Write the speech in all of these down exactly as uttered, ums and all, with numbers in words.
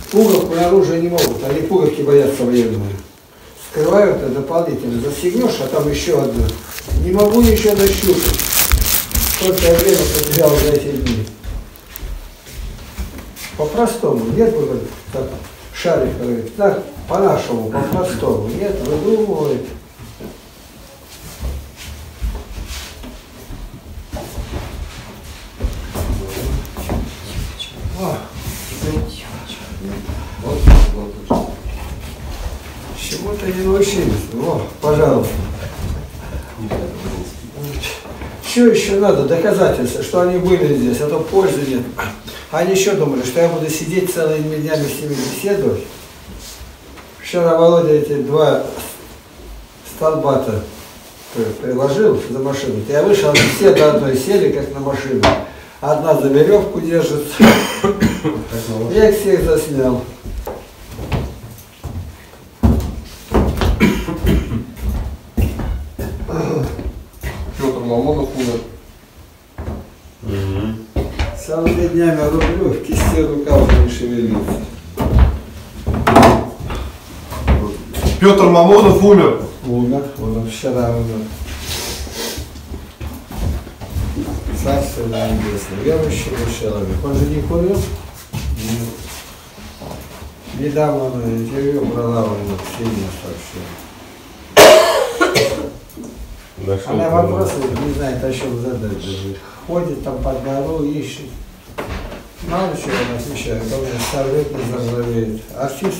Пуговку наружу не могут, они пуговки боятся военные. Скрывают это дополнительно. Застегнешь, а там еще одна. Не могу еще дощупать. Сколько я время потерял за эти дни. По-простому. Нет, говорит, так, Шарик говорит, так, по-нашему, по-простому. Нет, выдумывает. Чему-то не научились. О, пожалуйста. Что еще надо? Доказательства, что они были здесь, а то пользы нет. Они еще думали, что я буду сидеть целыми днями с ними беседовать. Вчера Володя эти два столба-то приложил за машину. Я вышел, они все до одной сели, как на машину. Одна за веревку держит. Я их всех заснял. Петр Мамонов умер. Целыми днями рублю, в кисти рука уже не шевелится. Петр Мамонов умер. Умер, он вчера умер. Царство небесное, верующий человек. Он же не курил? Нет. Недавно на интервью брала у него Ксения сообщила. Она вопросы не знает, о чем задать даже. Ходит там под гору, ищет. Мало чего он отвечает, он же совет не заржавеет. Артист.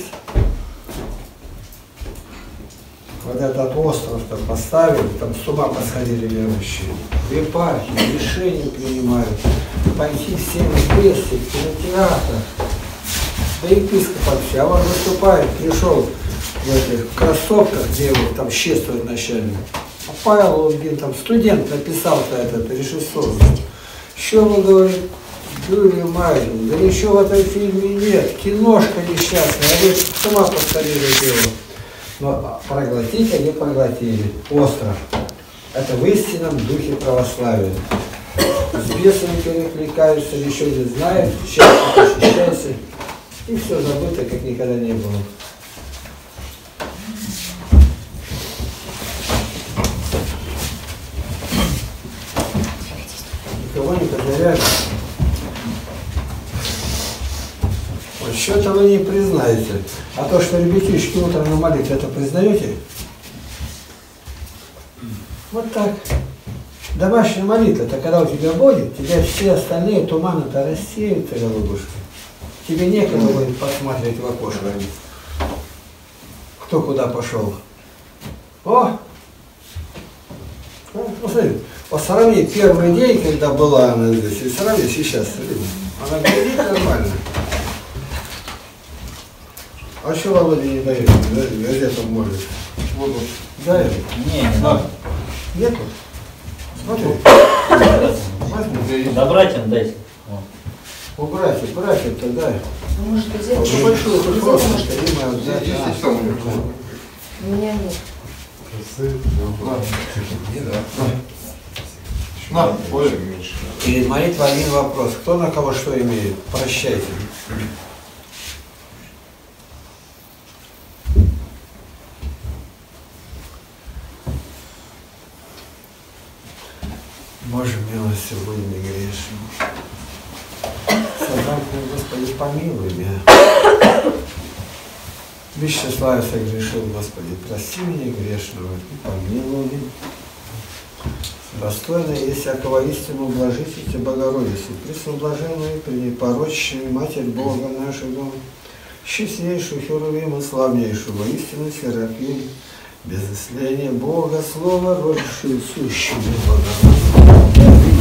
Вот этот остров-то поставили, там с ума посходили верующие. В епархии решения принимают. Пойти всем вместе, в кинотеатр. Да епископ вообще, а он выступает, пришел в этих кроссовках, где его там чествует начальник. А Павел Лунгин, там студент написал-то этот режиссер. Что вы говорите, Юрий Марин, да ничего в этом фильме нет, киношка несчастная, а вы с ума посходили дело. Но проглотить они проглотили. Остров. Это в истинном духе православия. С бесами перекликаются, ничего не знают, счастье ощущается. И все забыто, как никогда не было. Никого не потеряли. Вот что-то вы не признаете. А то, что ребятишки утром на молитве, это признаете? Вот так. Домашняя молитва-то, когда у тебя будет, тебя все остальные туманы-то рассеются, голубушка. Тебе некогда будет посмотреть в окошко. Кто куда пошел. О! Посмотри, посравни первый день, когда была она здесь, и сравни сейчас. Она глядит нормально. А что Володя не дает? Газету может. Вот, вот. Дай. Не, не надо. Нету? Смотри. Да братьям дайте. У братьев, братьев-то дай. Ну, может, газету? Очень большую, хоть просто, может, что им отдать. Есть там у него? У меня нет. На, Оля. Перед молитвой один вопрос. Кто на кого что имеет? Прощайте. Боже, милостью будь мне грешным. Создатель, Господи, помилуй меня. Бесчиславие согрешил, Господи, прости меня грешного и помилуй. Достойно есть всякого истину блажительности Богородицы, пресоблаженную, пренепорочную Матерь Бога нашего, честнейшую Херувима, славнейшего истину Серафим, без исцеления Бога, Слово, родившую сущую Богородицу.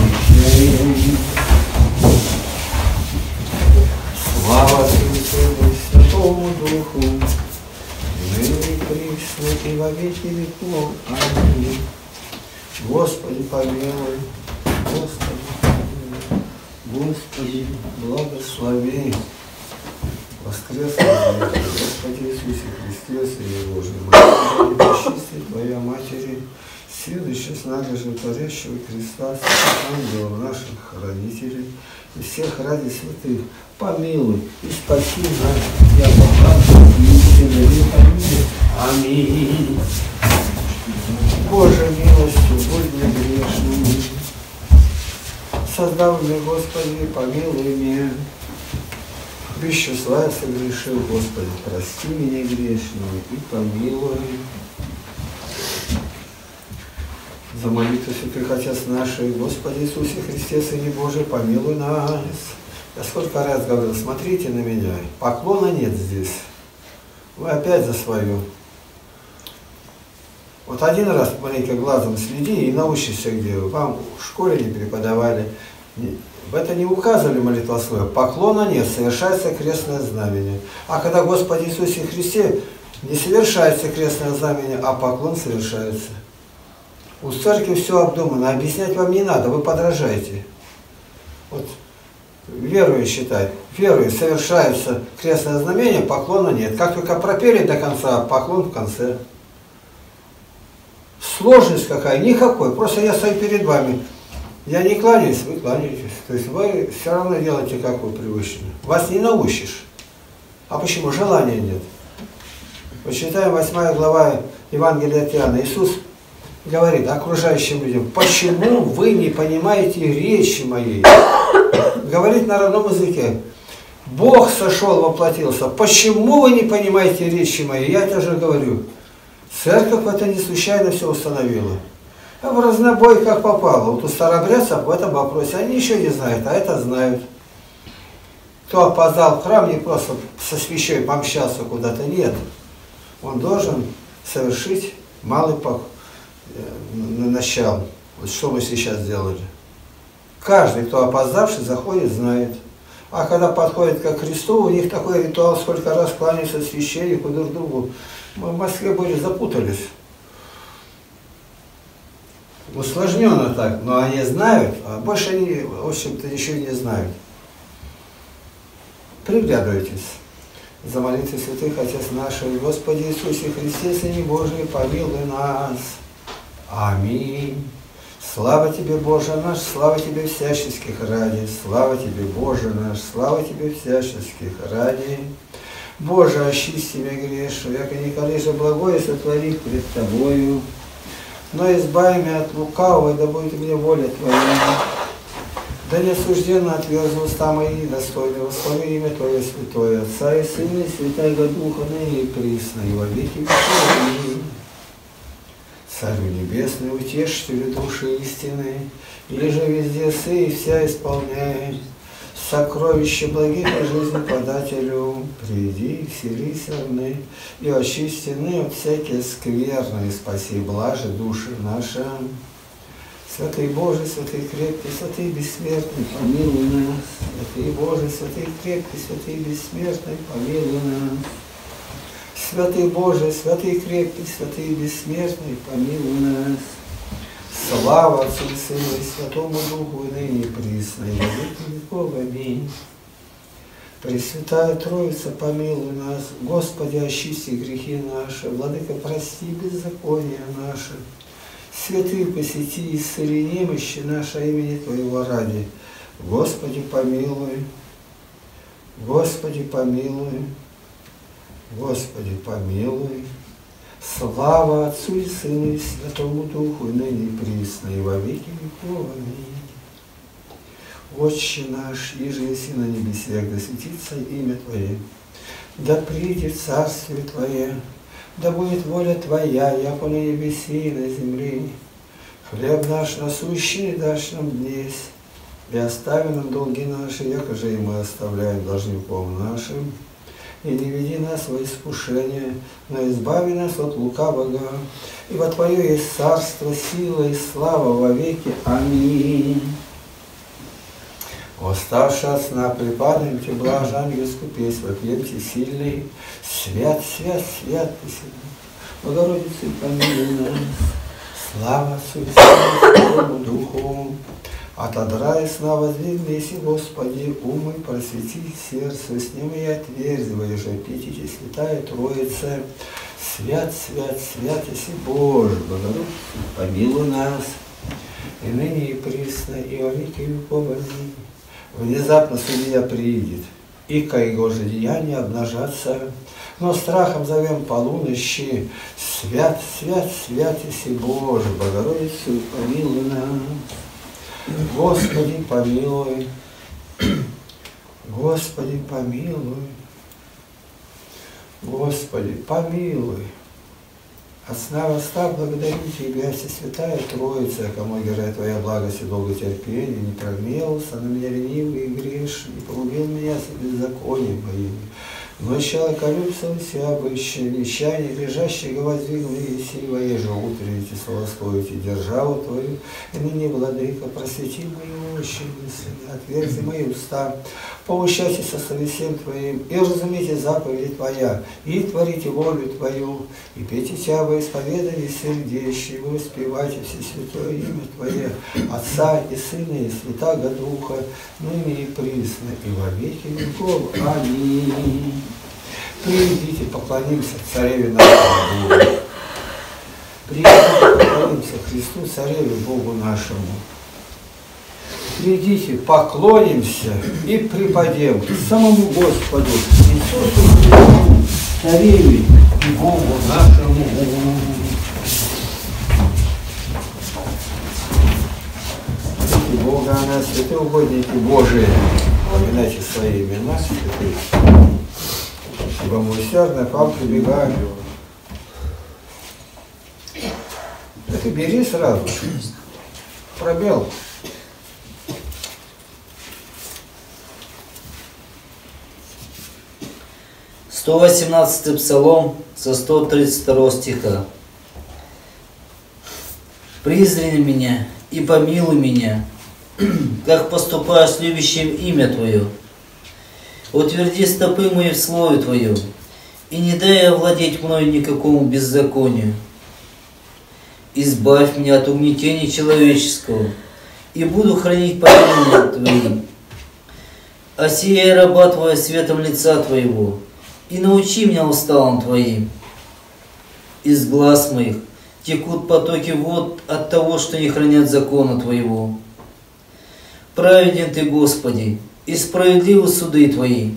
Слава Отцу и Святому Духу, ныне и присно, и во веки веков. Аминь. Господи, помилуй, Господи, помилуй, Господи, благослови. Воскресный Господи Иисусе Христе, Сыне Божий, Матерь, пречистой Твоя Матери, силы тщеславия животворящего Христа, всех ангелов наших хранителей и всех ради святых помилуй и спаси нас, я покажу истинно. Аминь. Боже, милостью, будь мне грешным. Создав меня, Господи, помилуй меня. Без числа я согрешил, Господи, прости меня грешного и помилуй. За молитву святых Отец наших, Господи Иисусе Христе, Сыне Божий, помилуй нас. Я сколько раз говорил, смотрите на меня, поклона нет здесь. Вы опять за свою. Вот один раз маленько глазом следи и научишься, где вы. Вам в школе не преподавали. В это не указывали молитвословие. Поклона нет, совершается крестное знамение. А когда Господи Иисусе Христе не совершается крестное знамение, а поклон совершается. У церкви все обдумано, объяснять вам не надо, вы подражаете. Вот верующий считает, верующий совершается крестное знамение, поклона нет. Как только пропели до конца, поклон в конце. Сложность какая? Никакой. Просто я стою перед вами. Я не кланяюсь, вы кланяетесь. То есть вы все равно делаете, как вы привычно. Вас не научишь. А почему? Желания нет. Почитаем восьмая глава Евангелия от Иоанна. Иисус говорит окружающим людям: почему вы не понимаете речи моей? Говорит на родном языке. Бог сошел, воплотился. Почему вы не понимаете речи моей? Я это же говорю. Церковь это не случайно все установила. А в разнобой как попало. Вот у старообрядцев в этом вопросе они еще не знают, а это знают. Кто опоздал в храм, не просто со свечой помчался куда-то, нет. Он должен совершить малый начало. Вот что мы сейчас сделали. Каждый, кто опоздавший, заходит, знает. А когда подходит ко Христу, у них такой ритуал, сколько раз кланяются священнику друг другу. Мы в Москве были, запутались. Усложненно так, но они знают, а больше они, в общем-то, еще не знают. Приглядывайтесь. За молитвой святых Отец наших, Господи Иисусе Христе, Сыне Божий, помилуй нас. Аминь. Слава Тебе, Боже наш, слава Тебе всяческих ради, слава Тебе, Боже наш, слава Тебе всяческих ради. Боже, очисти меня грешную, яко николи же благое сотворив пред Тобою, но избави меня от лукавого, да будет мне воля Твоя. Да не осужденно отверзу уста мои, достойно восслави имя Твое святое, Отца и Сына и Святаго Духа, ныне и присно, и во веки веков. Царю Небесный, утешителю души истины, или же везде сы и вся исполняй, сокровище благих о жизни подателю, приди, вселись равны, и очистены от всякие скверны, и спаси блажи души наши. Святый Божий, святый крепкий, святый бессмертный, помилуй нас. Святый Божий, святый крепкий, святый бессмертный, помилуй нас. Святый Божий, святый крепкий, святый бессмертный, помилуй нас. Слава Отцу и Сыну и Святому Духу, и ныне и присно, и во веки веков. Аминь. Пресвятая Троица, помилуй нас. Господи, очисти грехи наши. Владыка, прости беззакония наши. Святые, посети и исцели немощи наши имени Твоего ради. Господи, помилуй. Господи, помилуй. Господи, помилуй. Слава Отцу и Сыну и Святому Духу, и ныне и присно, и во веки веков. Аминь. Отче наш, иже еси на небесех, да светится имя Твое, да придет царствие Твое, да будет воля Твоя, яко на небеси и на земле. Хлеб наш насущный дашь нам днесь, и остави нам долги наши, яко же и мы оставляем должником нашим. И не веди нас во искушение, но избави нас от лукавого. Ибо Твое есть царство, сила и слава во веки. Аминь. Восставши от сна, припадаемте, блажь, ангельскую песнь, вопьемте сильный. Свят, свят, свят Ты сильный. Богородице, помилуй нас. Слава Отцу и Сыну и Святому Духу. Отодрай сна воздвигнись, Господи, умы, просвети сердце, сними и отверзивай же, петите, святая Троица, свят, свят, свят, еси Боже, Богородице, помилуй нас, и ныне и присно, и во веки веков. Аминь. Внезапно судья приидет, и ко его же деяния обнажаться. Но страхом зовем полунощи, свят, свят, свят, Иси Боже, Богородицу, помилуй нас. Господи, помилуй, Господи, помилуй, Господи, помилуй. От сна восстав, благодарю Тебя, Всесвятая Троица, кому герой Твоя благость и долготерпение, не прогневался на меня ленивый и грешный, не погубил меня с беззаконием моим. Но человеколюбцем себя обыщи, вещание, лежащего воздвигли, еси воеже утренните, славословите державу Твою, и ныне, Владыка, просвети мои очи мысли, отверзи мои уста, поучайтесь со совестием Твоим, и разумейте заповеди Твоя, и творите волю Твою, и пейте Тебя во исповедании сердечи, и воспевайте все святое имя Твое, Отца и Сына и Святаго Духа, ныне и присно, и во веки веков. Аминь. Придите, поклонимся Цареве нашему Богу. Придите, поклонимся Христу, Цареве Богу нашему. Придите, поклонимся и припадем к самому Господу, Иисусу Христу, Цареве и Богу нашему. Святые Бога, она святые угодники Божии, поминайте свои имена, святые. Ибо мы усердно к вам прибегаем. Это бери сразу. Пробел. сто восемнадцатый Псалом со сто тридцать второго стиха. «Призри меня и помилуй меня, как поступаешь с любящим имя Твое. Утверди стопы мои в слове Твоем, и не дай овладеть мною никакому беззаконию. Избавь меня от угнетения человеческого, и буду хранить повеления Твои. Осияй раба Твоя светом лица Твоего, и научи меня уставам Твоим. Из глаз моих текут потоки вод от того, что не хранят закона Твоего. Праведен Ты, Господи, и справедливы суды Твои.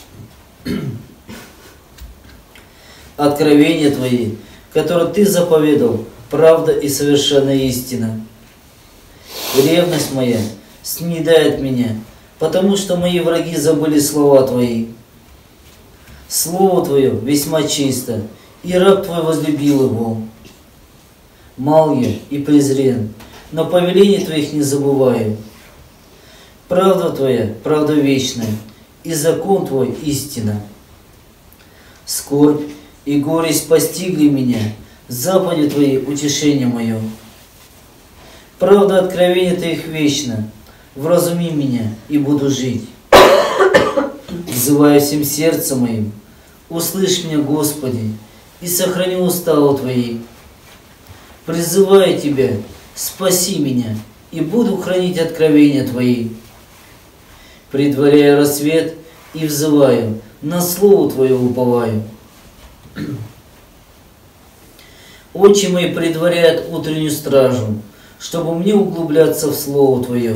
Откровения Твои, которые Ты заповедал, правда и совершенная истина. Ревность моя снедает меня, потому что мои враги забыли слова Твои. Слово Твое весьма чисто, и раб Твой возлюбил его. Мал я и презрен, но повелений Твоих не забываю. Правда Твоя, правда вечная, и закон Твой истина. Скорбь и горесть постигли меня, заповеди Твои утешение мое. Правда откровения Твоих вечно, вразуми меня, и буду жить. Взываю всем сердцем моим, услышь меня, Господи, и сохрани уставы Твои. Призываю Тебя, спаси меня, и буду хранить откровения Твои. Предваряю рассвет и взываю, на слово Твое уповаю. Очи мои предваряют утреннюю стражу, чтобы мне углубляться в слово Твое.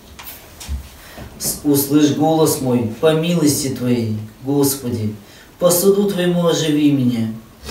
Услышь голос мой по милости Твоей, Господи, по суду Твоему оживи меня.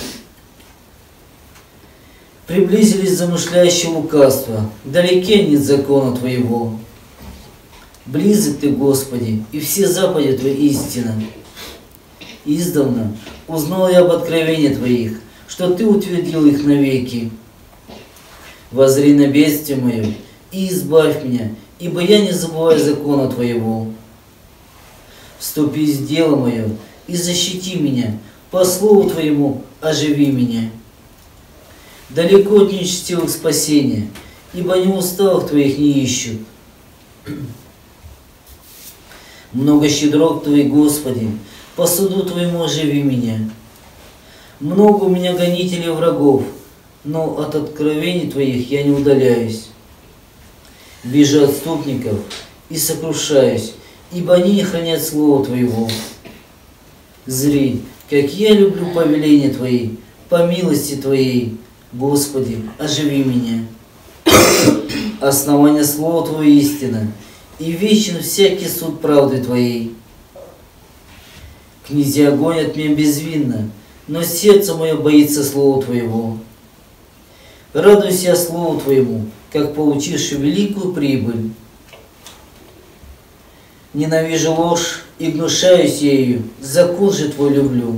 Приблизились замышляющие лукавства, далеке нет закона Твоего. Близок Ты, Господи, и все заповеди Твои истина. Издавна узнал я об откровении Твоих, что Ты утвердил их навеки. Воззри на бедствие мое и избавь меня, ибо я не забываю закона Твоего. Вступи в дело мое и защити меня, по слову Твоему оживи меня. Далеко от нечестивых спасения, ибо не уставов Твоих не ищут. Много щедрот Твоих, Господи, по суду Твоему оживи меня. Много у меня гонителей врагов, но от откровений Твоих я не удаляюсь. Вижу отступников и сокрушаюсь, ибо они не хранят слова Твоего. Зри, как я люблю повеления Твои, по милости Твоей, Господи, оживи меня. Основание слова Твое истина, и вечен всякий суд правды Твоей. Князья гонят меня безвинно, но сердце мое боится слова Твоего. Радуюсь я Слову Твоему, как получивший великую прибыль. Ненавижу ложь и гнушаюсь ею, закон же Твой люблю.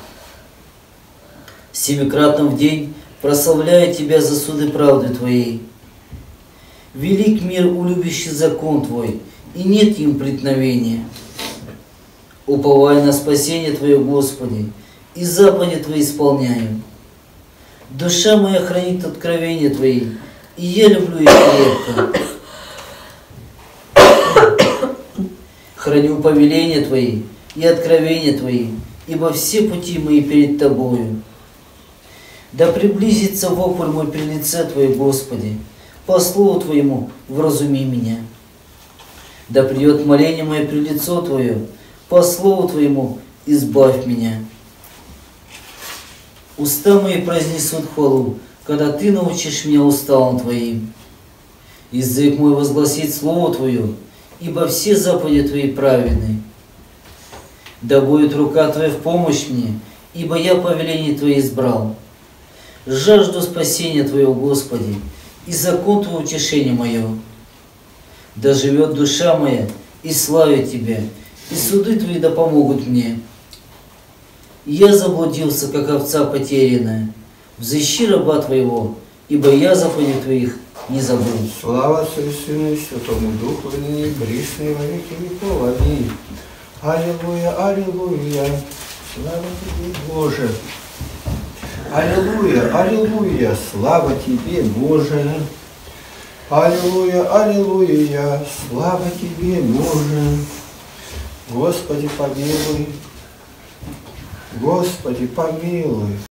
Семикратно в день прославляю Тебя за суды правды Твоей. Велик мир, улюбящий закон Твой, и нет им преткновения. Уповаю на спасение Твое, Господи, и заповеди Твои исполняю. Душа моя хранит откровения Твои, и я люблю их крепко. Храню повеления Твои и откровения Твои, ибо все пути мои перед Тобою. Да приблизится вопль мой при лице Твое, Господи, по слову Твоему вразуми меня. Да придет моление мое при лицо Твое, по слову Твоему избавь меня. Уста мои произнесут хвалу, когда Ты научишь меня уставам Твоим. Язык мой возгласит слово Твое, ибо все заповеди Твои праведны. Да будет рука Твоя в помощь мне, ибо я повеление Твое избрал. Жажду спасения Твоего, Господи, и закон Твой утешение мое. Да живет душа моя и славит Тебя, и суды Твои да помогут мне. Я заблудился, как овца потерянная. Взыщи раба Твоего, ибо я заповедей Твоих не забыл. Слава Отцу и Сыну и Святому Духу, и ныне и присно, и во веки веков. Аминь. Аллилуйя, аллилуйя. Слава Тебе, Боже. Аллилуйя, аллилуйя. Слава Тебе, Боже. Аллилуйя, аллилуйя. Слава Тебе, Боже. Господи, помилуй. Господи, помилуй.